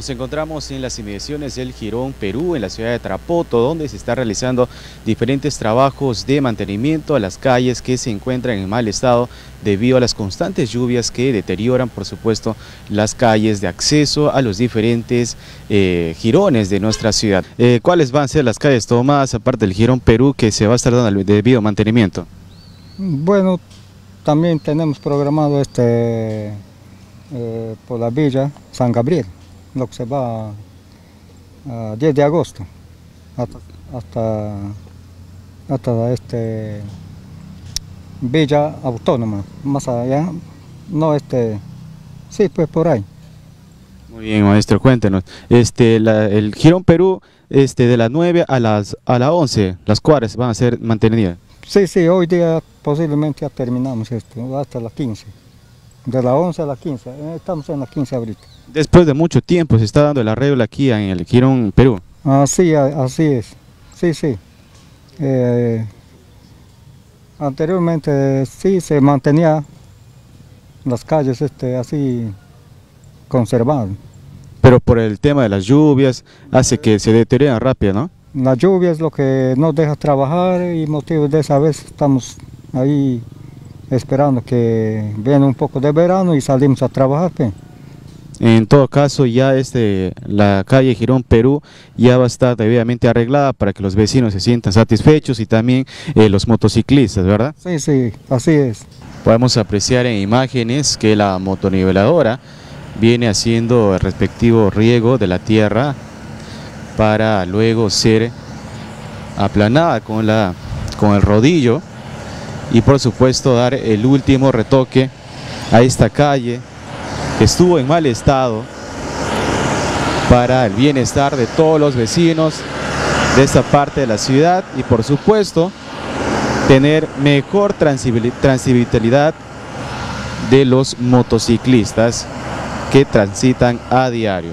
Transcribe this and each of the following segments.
Nos encontramos en las inmediaciones del Jirón Perú, en la ciudad de Tarapoto, donde se está realizando diferentes trabajos de mantenimiento a las calles que se encuentran en mal estado debido a las constantes lluvias que deterioran, por supuesto, las calles de acceso a los diferentes jirones de nuestra ciudad. ¿Cuáles van a ser las calles tomadas, aparte del Jirón Perú, que se va a estar dando el debido mantenimiento? Bueno, también tenemos programado por la Villa San Gabriel, lo que se va a 10 de agosto hasta Villa Autónoma, más allá, no sí, pues por ahí. Muy bien, maestro, cuéntenos. El Jirón Perú, de las 9 a las 11, las cuadras van a ser mantenidas. Sí, hoy día posiblemente ya terminamos esto, hasta las 15. De las 11 a las 15, estamos en las 15 ahorita. Después de mucho tiempo se está dando el arreglo aquí en el Jirón Perú. Así es, sí. Anteriormente sí se mantenía las calles así conservadas. Pero por el tema de las lluvias hace que se deterioren rápido, ¿no? La lluvia es lo que nos deja trabajar y motivo de esa vez estamos ahí esperando que venga un poco de verano y salimos a trabajar. Pues. En todo caso, ya la calle Jirón Perú ya va a estar debidamente arreglada para que los vecinos se sientan satisfechos y también los motociclistas, ¿verdad? Sí, así es. Podemos apreciar en imágenes que la motoniveladora viene haciendo el respectivo riego de la tierra para luego ser aplanada con el rodillo y por supuesto dar el último retoque a esta calle que estuvo en mal estado para el bienestar de todos los vecinos de esta parte de la ciudad y por supuesto tener mejor transitabilidad de los motociclistas que transitan a diario.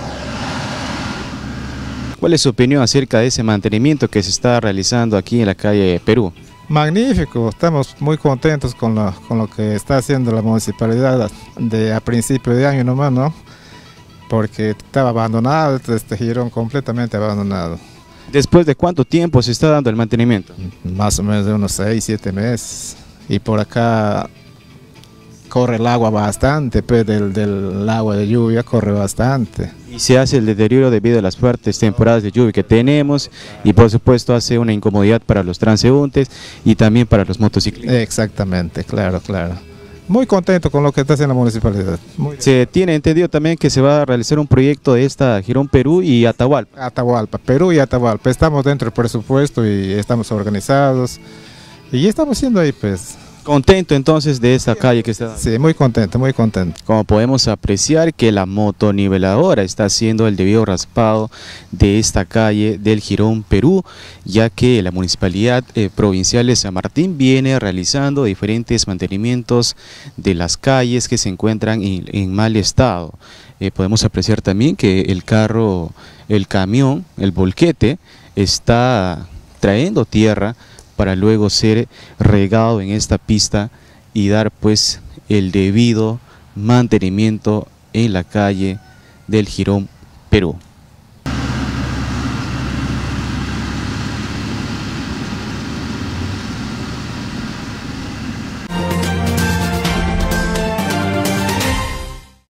¿Cuál es su opinión acerca de ese mantenimiento que se está realizando aquí en la calle Perú? Magnífico, estamos muy contentos con lo que está haciendo la municipalidad a principio de año nomás, ¿no? Porque estaba abandonado, este jirón completamente abandonado. ¿Después de cuánto tiempo se está dando el mantenimiento? Más o menos de unos 6, 7 meses. Y por acá corre el agua bastante, pues del agua de lluvia corre bastante. Y se hace el deterioro debido a las fuertes temporadas de lluvia que tenemos y por supuesto hace una incomodidad para los transeúntes y también para los motociclistas. Exactamente, claro. Muy contento con lo que está haciendo la municipalidad. Se tiene entendido también que se va a realizar un proyecto de esta Jirón Perú y Atahualpa. Perú y Atahualpa, estamos dentro del presupuesto y estamos organizados y estamos haciendo ahí pues. ¿Contento entonces de esta calle que está dando? Sí, muy contento. Como podemos apreciar que la motoniveladora está haciendo el debido raspado de esta calle del Jirón Perú, ya que la Municipalidad Provincial de San Martín viene realizando diferentes mantenimientos de las calles que se encuentran en mal estado. Podemos apreciar también que el camión, el volquete, está trayendo tierra para luego ser regado en esta pista y dar pues el debido mantenimiento en la calle del Jirón Perú.